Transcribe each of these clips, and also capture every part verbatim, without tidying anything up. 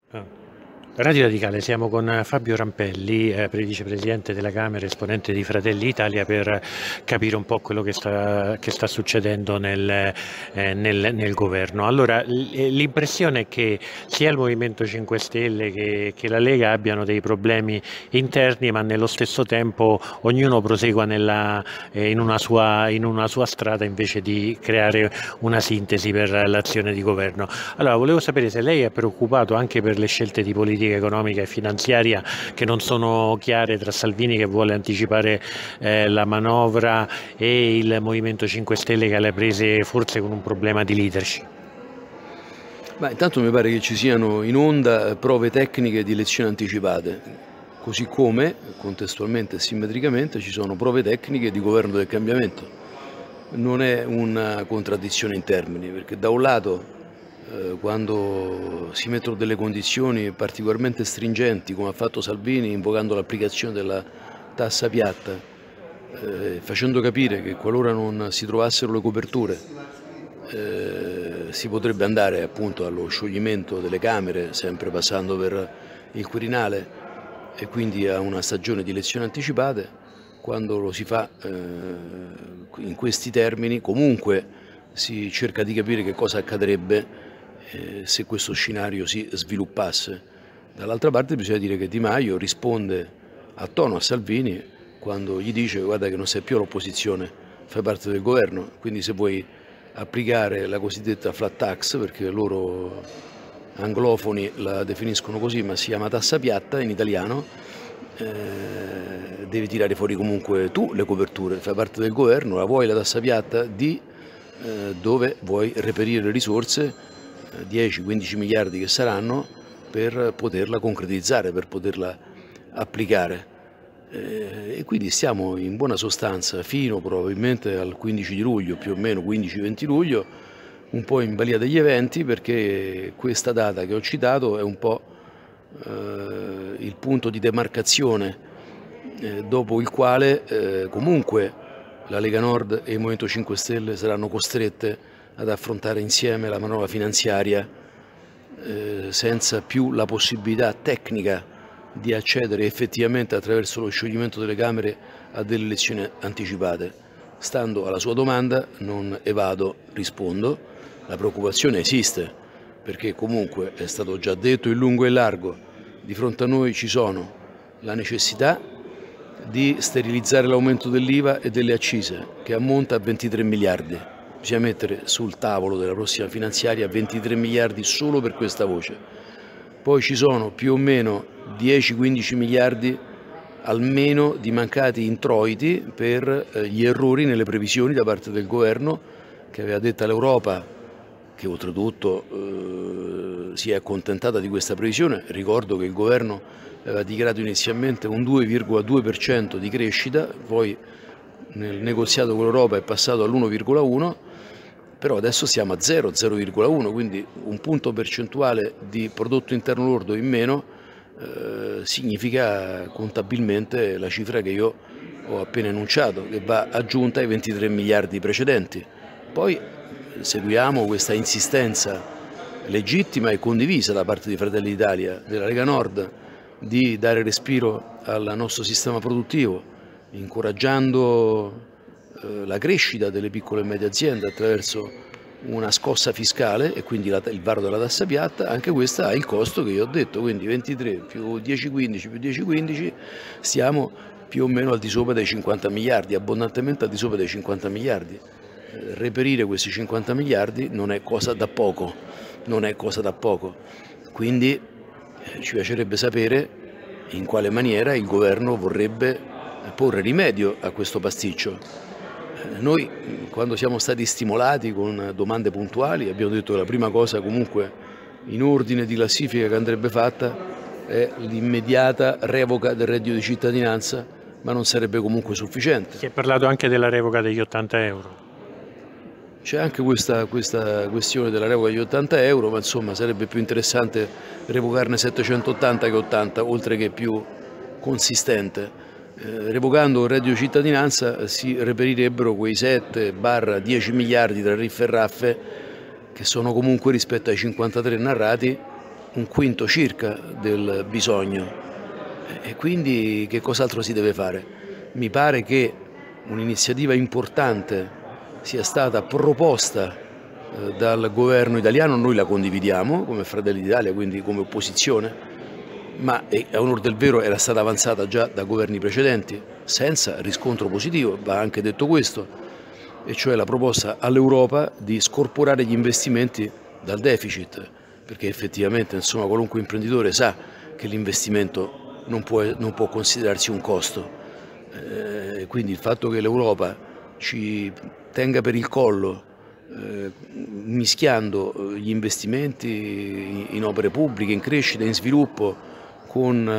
Ah. Radio Radicale, siamo con Fabio Rampelli, eh, vicepresidente della Camera, esponente di Fratelli d'Italia, per capire un po' quello che sta, che sta succedendo nel, eh, nel, nel governo. Allora, l'impressione è che sia il Movimento cinque Stelle che, che la Lega abbiano dei problemi interni, ma nello stesso tempo ognuno prosegua nella, eh, in una sua, in una sua strada invece di creare una sintesi per l'azione di governo. Allora, volevo sapere se lei è preoccupato anche per le scelte di politica economica e finanziaria che non sono chiare tra Salvini, che vuole anticipare eh, la manovra, e il Movimento cinque Stelle, che ha le prese forse con un problema di leadership. Ma intanto mi pare che ci siano in onda prove tecniche di elezioni anticipate, così come contestualmente e simmetricamente ci sono prove tecniche di governo del cambiamento. Non è una contraddizione in termini, perché da un lato eh, quando si mettono delle condizioni particolarmente stringenti, come ha fatto Salvini invocando l'applicazione della tassa piatta, eh, facendo capire che qualora non si trovassero le coperture eh, si potrebbe andare appunto allo scioglimento delle Camere, sempre passando per il Quirinale, e quindi a una stagione di elezioni anticipate. Quando lo si fa eh, in questi termini, comunque si cerca di capire che cosa accadrebbe eh, se questo scenario si sviluppasse. Dall'altra parte bisogna dire che Di Maio risponde a tono a Salvini quando gli dice: guarda che non sei più all'opposizione, fai parte del governo, quindi se vuoi applicare la cosiddetta flat tax, perché loro anglofoni la definiscono così, ma si chiama tassa piatta in italiano, eh, devi tirare fuori comunque tu le coperture, fai parte del governo, la vuoi la tassa piatta, di eh, dove vuoi reperire le risorse, eh, dieci quindici miliardi che saranno, per poterla concretizzare, per poterla applicare. Eh, e quindi stiamo in buona sostanza fino probabilmente al quindici di luglio, più o meno quindici venti luglio, un po' in balia degli eventi, perché questa data che ho citato è un po' eh, il punto di demarcazione eh, dopo il quale eh, comunque la Lega Nord e il Movimento cinque Stelle saranno costrette ad affrontare insieme la manovra finanziaria eh, senza più la possibilità tecnica di accedere effettivamente attraverso lo scioglimento delle Camere a delle elezioni anticipate. Stando alla sua domanda, non evado, rispondo, la preoccupazione esiste, perché comunque è stato già detto in lungo e in largo, di fronte a noi ci sono la necessità di sterilizzare l'aumento dell'I V A e delle accise, che ammonta a ventitré miliardi. Bisogna mettere sul tavolo della prossima finanziaria ventitré miliardi solo per questa voce. Poi ci sono più o meno dieci quindici miliardi almeno di mancati introiti per gli errori nelle previsioni da parte del governo, che aveva detto all'Europa, che oltretutto eh, si è accontentata di questa previsione. Ricordo che il governo aveva dichiarato inizialmente un due virgola due per cento di crescita, poi nel negoziato con l'Europa è passato all'uno virgola uno, però adesso siamo a zero, zero virgola uno, quindi un punto percentuale di prodotto interno lordo in meno eh, significa contabilmente la cifra che io ho appena enunciato, che va aggiunta ai ventitré miliardi precedenti. Poi seguiamo questa insistenza legittima e condivisa da parte di Fratelli d'Italia, della Lega Nord, di dare respiro al nostro sistema produttivo, incoraggiando eh, la crescita delle piccole e medie aziende attraverso una scossa fiscale e quindi la, il varo della tassa piatta. Anche questa ha il costo che io ho detto, quindi ventitré più dieci quindici più dieci quindici, stiamo più o meno al di sopra dei cinquanta miliardi, abbondantemente al di sopra dei cinquanta miliardi. Reperire questi cinquanta miliardi non è cosa da poco, non è cosa da poco. Quindi eh, ci piacerebbe sapere in quale maniera il governo vorrebbe porre rimedio a questo pasticcio. Eh, noi quando siamo stati stimolati con domande puntuali abbiamo detto che la prima cosa comunque in ordine di classifica che andrebbe fatta è l'immediata revoca del reddito di cittadinanza, ma non sarebbe comunque sufficiente. Si è parlato anche della revoca degli ottanta euro. C'è anche questa, questa questione della revoca degli ottanta euro, ma insomma sarebbe più interessante revocarne settecentottanta che ottanta, oltre che più consistente. Eh, revocando il reddito di cittadinanza si reperirebbero quei sette dieci miliardi tra riffe e raffe, che sono comunque rispetto ai cinquantatré narrati un quinto circa del bisogno. E quindi che cos'altro si deve fare? Mi pare che un'iniziativa importante sia stata proposta eh, dal governo italiano, noi la condividiamo come Fratelli d'Italia, quindi come opposizione, ma a onor del vero era stata avanzata già da governi precedenti, senza riscontro positivo, va anche detto questo, e cioè la proposta all'Europa di scorporare gli investimenti dal deficit, perché effettivamente insomma, qualunque imprenditore sa che l'investimento non può, non può considerarsi un costo, eh, quindi il fatto che l'Europa ci tenga per il collo eh, mischiando gli investimenti in opere pubbliche, in crescita, in sviluppo con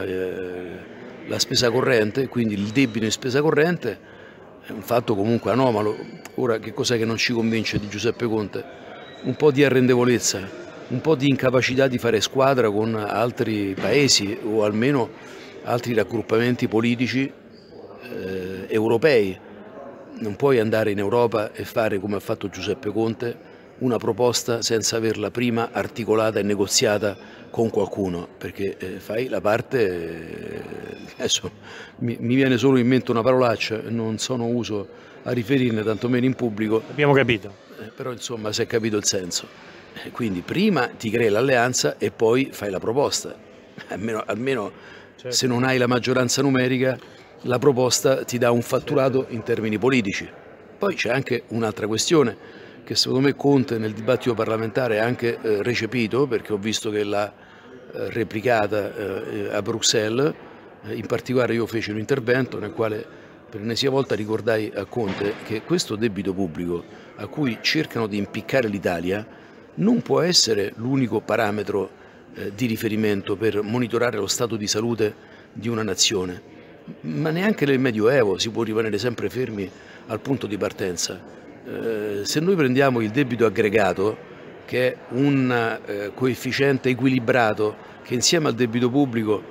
eh, la spesa corrente, quindi il debito in spesa corrente, è un fatto comunque anomalo. Ora che cos'è che non ci convince di Giuseppe Conte? Un po' di arrendevolezza, un po' di incapacità di fare squadra con altri paesi o almeno altri raggruppamenti politici eh, europei. Non puoi andare in Europa e fare come ha fatto Giuseppe Conte una proposta senza averla prima articolata e negoziata con qualcuno, perché eh, fai la parte, eh, adesso mi, mi viene solo in mente una parolaccia, non sono uso a riferirne tantomeno in pubblico. Abbiamo capito. Eh, però insomma si è capito il senso. Quindi prima ti crei l'alleanza e poi fai la proposta, almeno, almeno certo. Se non hai la maggioranza numerica la proposta ti dà un fatturato in termini politici. Poi c'è anche un'altra questione che secondo me Conte nel dibattito parlamentare ha anche eh, recepito, perché ho visto che l'ha eh, replicata eh, a Bruxelles, eh, in particolare io feci un intervento nel quale per l'ennesima volta ricordai a Conte che questo debito pubblico a cui cercano di impiccare l'Italia non può essere l'unico parametro eh, di riferimento per monitorare lo stato di salute di una nazione, ma neanche nel Medioevo si può rimanere sempre fermi al punto di partenza. Eh, se noi prendiamo il debito aggregato, che è un eh, coefficiente equilibrato che insieme al debito pubblico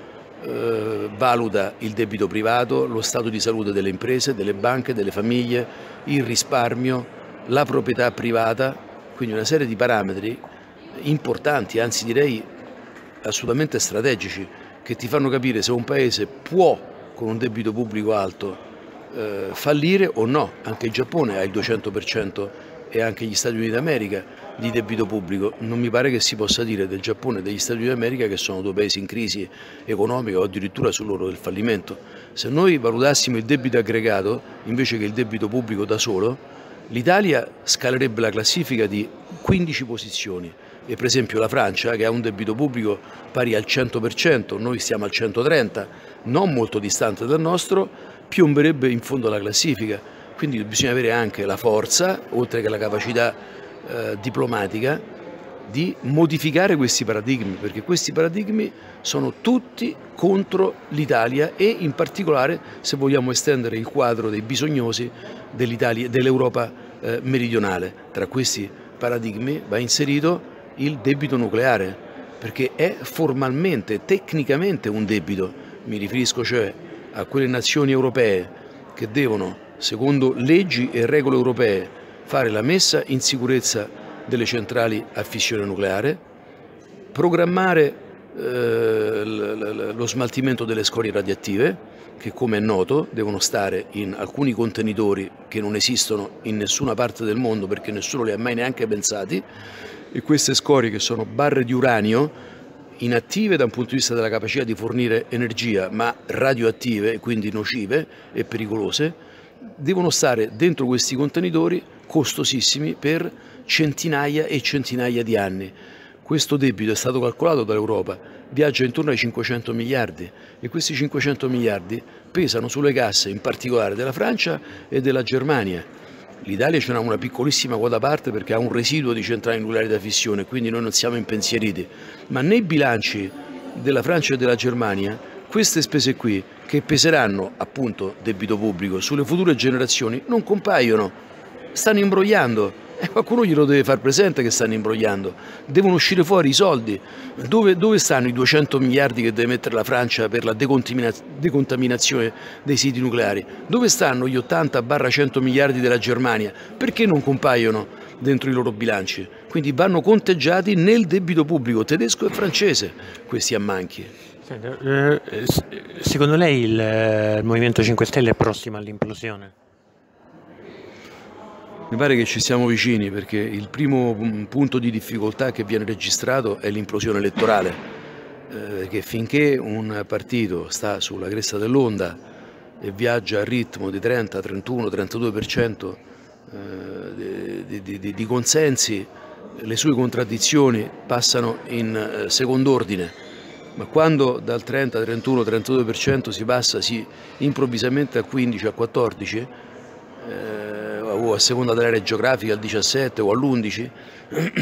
eh, valuta il debito privato, lo stato di salute delle imprese, delle banche, delle famiglie, il risparmio, la proprietà privata, quindi una serie di parametri importanti, anzi direi assolutamente strategici, che ti fanno capire se un paese può, con un debito pubblico alto, eh, fallire o no. Anche il Giappone ha il duecento per cento e anche gli Stati Uniti d'America di debito pubblico. Non mi pare che si possa dire del Giappone e degli Stati Uniti d'America che sono due paesi in crisi economica o addirittura sull'orlo del fallimento. Se noi valutassimo il debito aggregato invece che il debito pubblico da solo, l'Italia scalerebbe la classifica di quindici posizioni e per esempio la Francia, che ha un debito pubblico pari al cento per cento, noi stiamo al centotrenta, non molto distante dal nostro, piomberebbe in fondo alla classifica. Quindi bisogna avere anche la forza, oltre che la capacità eh, diplomatica, di modificare questi paradigmi, perché questi paradigmi sono tutti contro l'Italia e in particolare se vogliamo estendere il quadro dei bisognosi dell'Italia, dell'Europa eh, meridionale. Tra questi paradigmi va inserito il debito nucleare, perché è formalmente, tecnicamente un debito. Mi riferisco cioè a quelle nazioni europee che devono, secondo leggi e regole europee, fare la messa in sicurezza delle centrali a fissione nucleare, programmare eh, lo smaltimento delle scorie radioattive, che come è noto devono stare in alcuni contenitori che non esistono in nessuna parte del mondo perché nessuno li ha mai neanche pensati, e queste scorie, che sono barre di uranio inattive da un punto di vista della capacità di fornire energia, ma radioattive, quindi nocive e pericolose, devono stare dentro questi contenitori costosissimi per centinaia e centinaia di anni. Questo debito è stato calcolato dall'Europa, viaggia intorno ai cinquecento miliardi e questi cinquecento miliardi pesano sulle casse in particolare della Francia e della Germania. L'Italia ce n'ha una piccolissima quota parte perché ha un residuo di centrali nucleari da fissione, quindi noi non siamo impensieriti, ma nei bilanci della Francia e della Germania queste spese qui, che peseranno appunto debito pubblico sulle future generazioni, non compaiono, stanno imbrogliando. E qualcuno glielo deve far presente che stanno imbrogliando, devono uscire fuori i soldi. Dove, dove stanno i duecento miliardi che deve mettere la Francia per la decontaminazione dei siti nucleari? Dove stanno gli ottanta cento miliardi della Germania? Perché non compaiono dentro i loro bilanci? quindi vanno conteggiati nel debito pubblico tedesco e francese questi ammanchi. Secondo lei il Movimento cinque Stelle è prossimo all'implosione? Mi pare che ci siamo vicini, perché il primo punto di difficoltà che viene registrato è l'implosione elettorale, eh, perché finché un partito sta sulla cresta dell'onda e viaggia a ritmo di trenta, trentuno, trentadue per cento eh, di, di, di, di consensi, le sue contraddizioni passano in secondo ordine, ma quando dal trenta, trentuno, trentadue per cento si passa sì, improvvisamente a quindici, a quattordici, eh, o a seconda dell'area geografica al diciassette o all'undici, eh,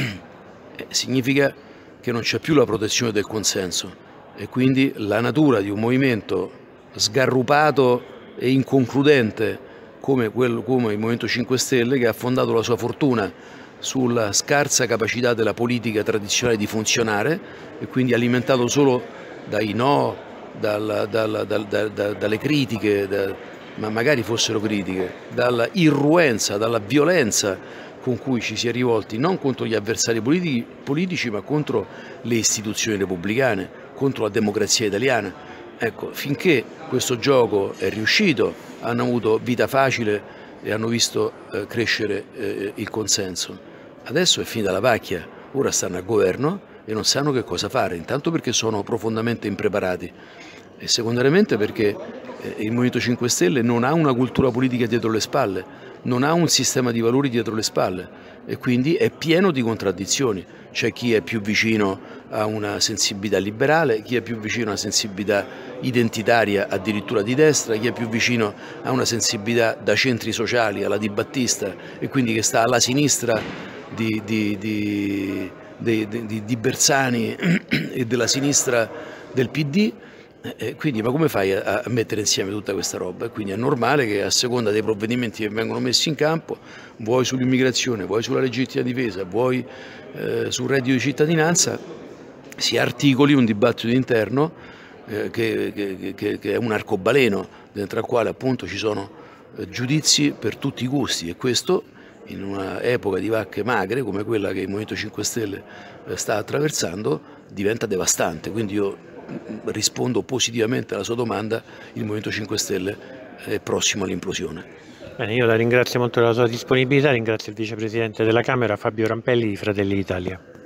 significa che non c'è più la protezione del consenso e quindi la natura di un movimento sgarrupato e inconcludente come, quello, come il Movimento cinque Stelle, che ha fondato la sua fortuna sulla scarsa capacità della politica tradizionale di funzionare e quindi alimentato solo dai no, dal, dal, dal, dal, dalle critiche, da, ma magari fossero critiche, dalla irruenza, dalla violenza con cui ci si è rivolti non contro gli avversari politici, politici ma contro le istituzioni repubblicane, contro la democrazia italiana. Ecco, finché questo gioco è riuscito, hanno avuto vita facile e hanno visto eh, crescere eh, il consenso. Adesso è finita la pacchia, ora stanno al governo e non sanno che cosa fare, intanto perché sono profondamente impreparati e secondariamente perché il Movimento cinque Stelle non ha una cultura politica dietro le spalle, non ha un sistema di valori dietro le spalle e quindi è pieno di contraddizioni. C'è chi è più vicino a una sensibilità liberale, chi è più vicino a una sensibilità identitaria addirittura di destra, chi è più vicino a una sensibilità da centri sociali alla Di Battista e quindi che sta alla sinistra di, di, di, di, di, di Bersani e della sinistra del P D. Eh, quindi ma come fai a, a mettere insieme tutta questa roba? E quindi è normale che a seconda dei provvedimenti che vengono messi in campo, vuoi sull'immigrazione, vuoi sulla legittima difesa, vuoi eh, sul reddito di cittadinanza, si articoli un dibattito interno eh, che, che, che, che è un arcobaleno dentro al quale appunto ci sono eh, giudizi per tutti i gusti e questo in un'epoca di vacche magre come quella che il Movimento cinque Stelle eh, sta attraversando diventa devastante. Quindi io rispondo positivamente alla sua domanda, il Movimento cinque Stelle è prossimo all'implosione. Bene, io la ringrazio molto della sua disponibilità, ringrazio il Vicepresidente della Camera Fabio Rampelli di Fratelli d'Italia.